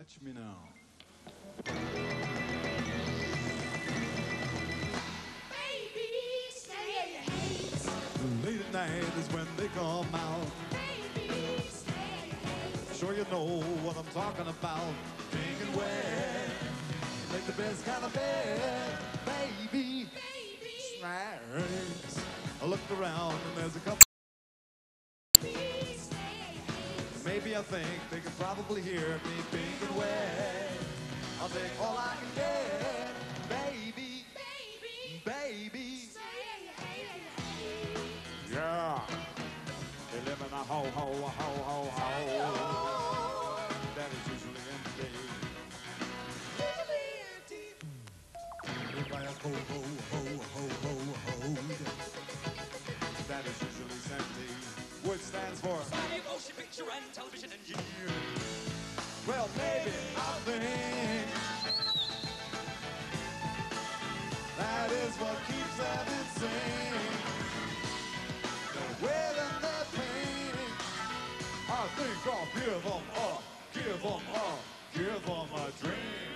Touch me now. Baby, stay at hate. Late at night is when they come out. Baby, stay at hate. Sure you know what I'm talking about. Pink and wet. Make the best kind of bed. Baby. Baby, Snacks. I looked around and there's a couple. baby, stay at hate. Maybe I think they can probably hear me pink and wet. I'll take all I can get. Baby. Baby, Baby. stay at hate. Yeah. They live in a ho. That is usually empty. Live by a ho. That is usually empty. Which stands for Motion picture and television engineer. well, maybe I think that is what keeps them insane. The way that they're painting, I think I'll give them a dream.